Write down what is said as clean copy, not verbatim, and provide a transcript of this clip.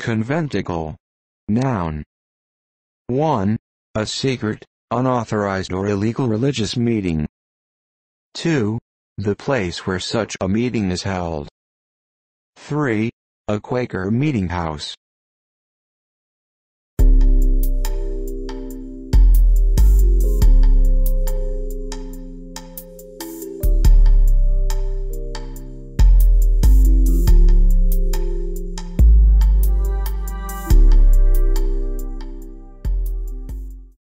Conventicle. Noun. 1. A secret, unauthorized or illegal religious meeting. 2. The place where such a meeting is held. 3. A Quaker meeting house.